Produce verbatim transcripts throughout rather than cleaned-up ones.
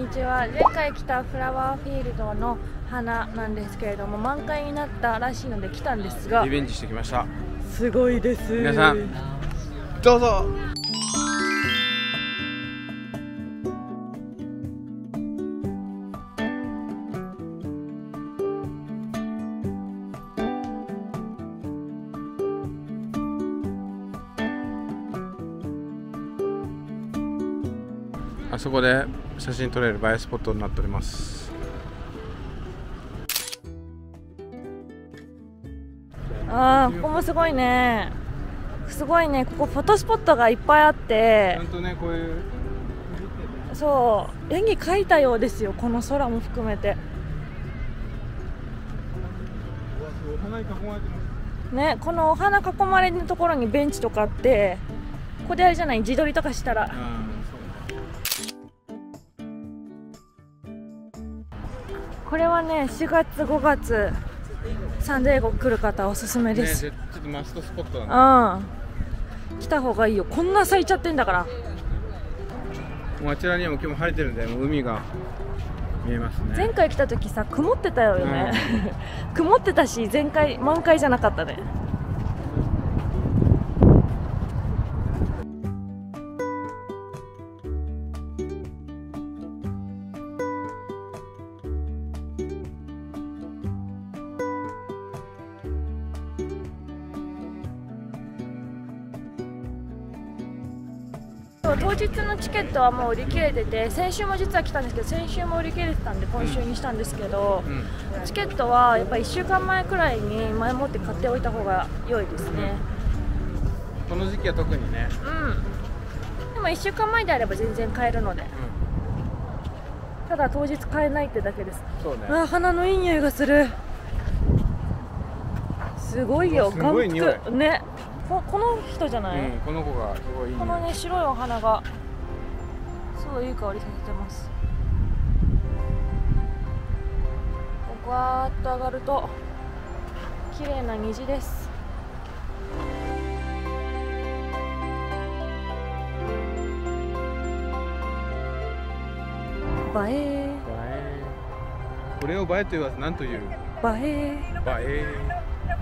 ちは。前回来たフラワーフィールドの花なんですけれども、満開になったらしいので来たんですが、 リベンジしてきました。 すごいです。 皆さんどうぞ。あそこで写真撮れる映えスポットになっております。 ああ、ここもすごいね。すごいね。ここフォトスポットがいっぱいあって、 ちゃんとね、こういうそう絵に描いたようですよ。この空も含めてお花に囲まれてますね。このお花囲まれるところにベンチとかあって、ここであれじゃない、自撮りとかしたら。これはね、しがつごがつサンディエゴ来る方おすすめです、 ね、ちょっとマストスポットだね。 うん、来た方がいいよ。こんな咲いちゃってんだから。 もうあちらにはも今日も晴れてるんで、もう海が見えますね。 前回来た時さ、曇ってたよね、うん、曇ってたし、前回満開じゃなかったね。当日のチケットはもう売り切れてて、先週も実は来たんですけど、先週も売り切れてたんで今週にしたんですけど、うんうん、チケットはやっぱいっしゅうかんまえくらいに前もって買っておいた方が良いですね。 この時期は特にね。 うん。でもいっしゅうかんまえであれば全然買えるので、うん、ただ当日買えないってだけです。 そうね。 あ、花のいい匂いがする。すごいよ。 すごい匂いね。こ, この人じゃない、うん、 この子がすごいいい、ね、 このね、白いお花がすごいいい香りさせてます。こわーっと上がると綺麗な虹です。映え。映え。 これを映えと言わず何という？映え。 映え。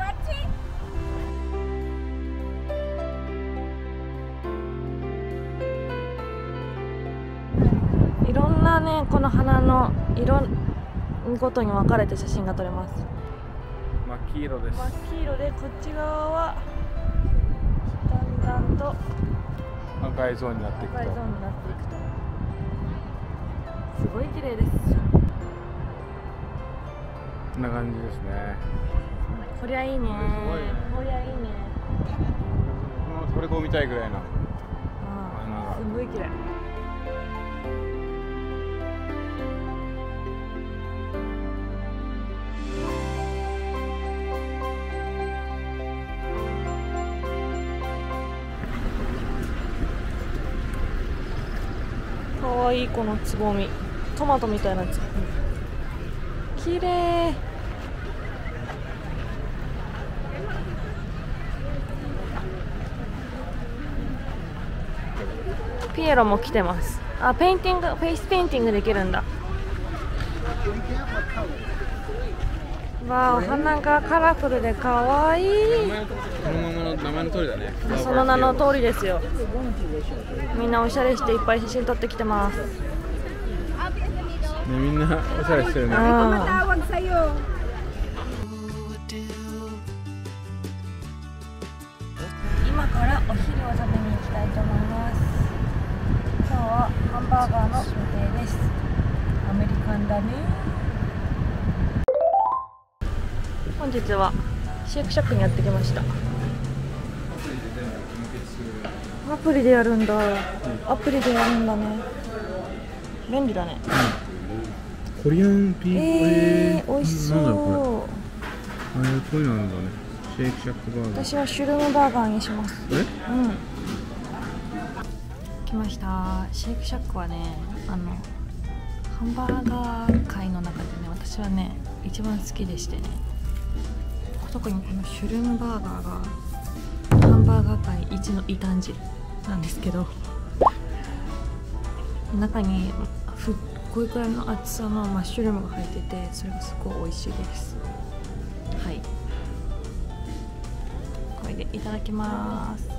いろんなね、この花の色ごとに分かれて写真が撮れます。 真っ黄色です。 真っ黄色で、こっち側はだんだんと赤いゾーンになっていくと。 赤いゾーンになっていくとすごい綺麗です。 こんな感じですね。 こりゃいいね。 すごいね。 こりゃいいね。 これこう見たいぐらいな。 ああ、すごい綺麗。かわいい、このつぼみ、トマトみたいなつぼみ、きれい。ピエロも来てます。あ、ペインティング、フェイスペインティングできるんだ。わあ、お花がカラフルでかわいい。 そのままの名前の通りだね。 その名の通りですよ。みんなおしゃれしていっぱい写真撮ってきてます。ね、 みんなおしゃれしてるね。 今からお昼を食べに行きたいと思います。今日はハンバーガーの予定です。アメリカンだね。本日はシェイクシャックにやってきました。アプリでやるんだ。アプリでやるんだね。便利だね。 うん、コリアンピーえー、美味しそう。 なんだこれ。えー、こういうのあるんだね。シェイクシャックバーガー。 私はシュルームバーガーにします。 え？ うん。来ました。シェイクシャックはね、あのハンバーガー界の中でね、私はね一番好きでしてね。特にこのシュルームバーガーがハンバーガー界一の異端児なんですけど、中にふこういうくらいの厚さのマッシュルームが入ってて、それがすごい美味しいです。はい、これでいただきます。